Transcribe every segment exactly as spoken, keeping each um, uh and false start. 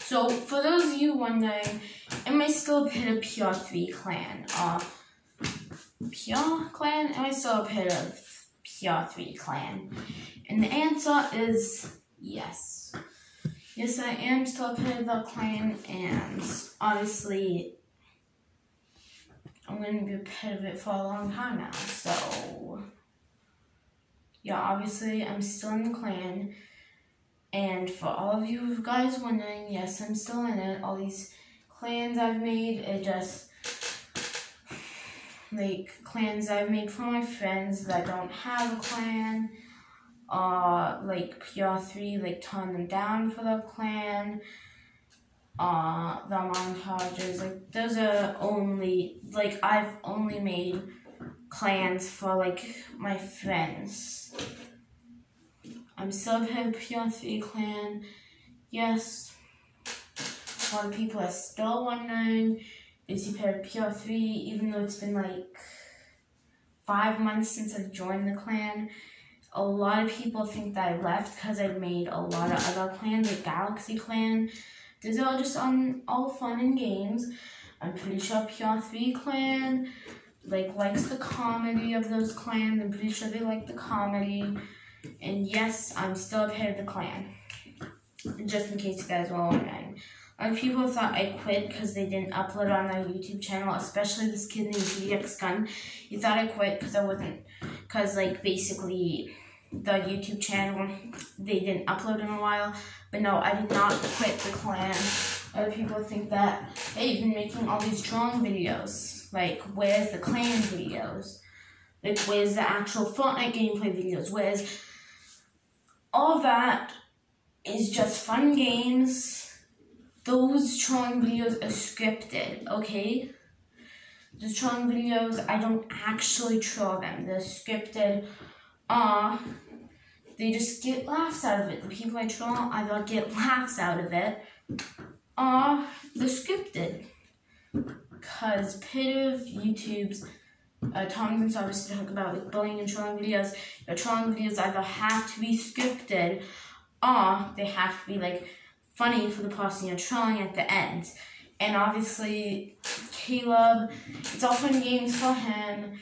So, for those of you wondering, am I still a part of P R three clan? Uh, P R clan? Am I still a part of P R three clan? And the answer is yes. Yes, I am still a part of the clan, and obviously, I'm going to be a part of it for a long time now. So, yeah, obviously, I'm still in the clan. And for all of you guys wondering, yes, I'm still in it. All these clans I've made, it just, like, clans I've made for my friends that don't have a clan, uh, like P R three, like, turn them down for the clan, uh, the montages, like, those are only, like, I've only made clans for, like, my friends. I'm still a part of P R three clan. Yes, a lot of people are still wondering, is he part of P R three, even though it's been like five months since I've joined the clan. A lot of people think that I left because I've made a lot of other clans, like Galaxy Clan. These are all just on all fun and games. I'm pretty sure P R three clan like likes the comedy of those clans. I'm pretty sure they like the comedy. And yes, I'm still a part of the clan. Just in case you guys were wondering. A lot of people thought I quit because they didn't upload on their YouTube channel, especially this kid named G X Gun. He thought I quit because I wasn't, because like basically the YouTube channel, they didn't upload in a while. But no, I did not quit the clan. Other people think that, hey, you've been making all these drawing videos. Like, where's the clan videos? Like, where's the actual Fortnite gameplay videos? Where's all that is just fun games. Those trolling videos are scripted, okay? Those trolling videos, I don't actually troll them. They're scripted. Uh, they just get laughs out of it. The people I troll, I don't get laughs out of it. Uh, they're scripted. Because part of YouTube's Uh, Tom and Service to talk about like bullying and trolling videos. Your trolling videos either have to be scripted or they have to be like funny for the person you're trolling at the end. And obviously, Caleb, it's all fun games for him.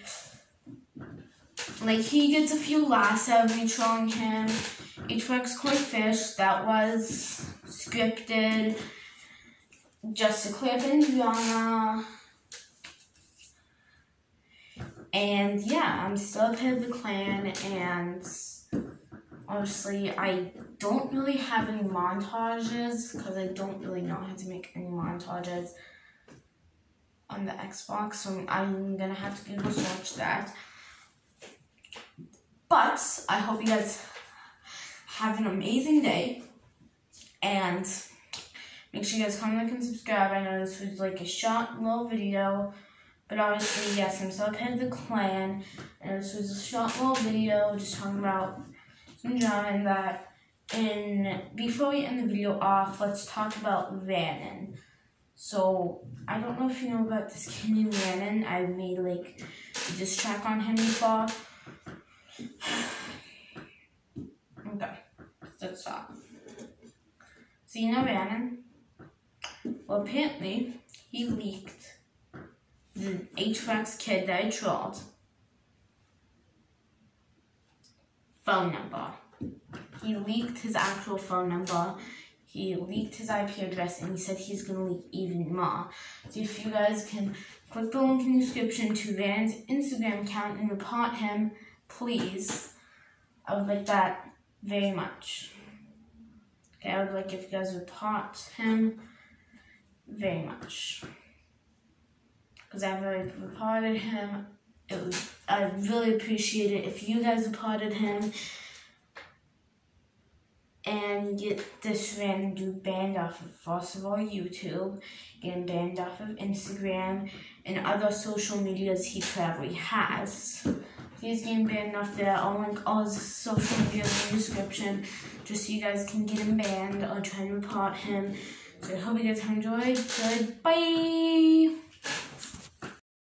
Like, he gets a few laughs out of me trolling him. H-Rex Koi Fish, that was scripted just to clear up any drama. And yeah, I'm still a part of the clan, and honestly, I don't really have any montages because I don't really know how to make any montages on the Xbox, so I'm gonna have to Google search that. But I hope you guys have an amazing day, and make sure you guys comment, like, and subscribe. I know this was like a short little video. But obviously, yes, I'm still a part of the clan, and this was a short little video just talking about some drama and that. And before we end the video off, let's talk about Vannon. So, I don't know if you know about this kid named Vannon. I made, like, a diss track on him before. Okay, let's stop. So, you know Vannon? Well, apparently, he leaked the H-Rex kid that I trolled phone number. He leaked his actual phone number. He leaked his I P address, and he said he's going to leak even more. So if you guys can click the link in the description to Van's Instagram account and report him, please. I would like that very much. Okay, I would like if you guys report him very much. Because I've already reported him. It was, I really appreciate it if you guys reported him and get this random dude banned off of, first of all, YouTube, get him banned off of Instagram and other social medias he probably has. He's getting banned off there. I'll link all his social medias in the description just so you guys can get him banned or try to report him. So I hope you guys have enjoyed. Goodbye!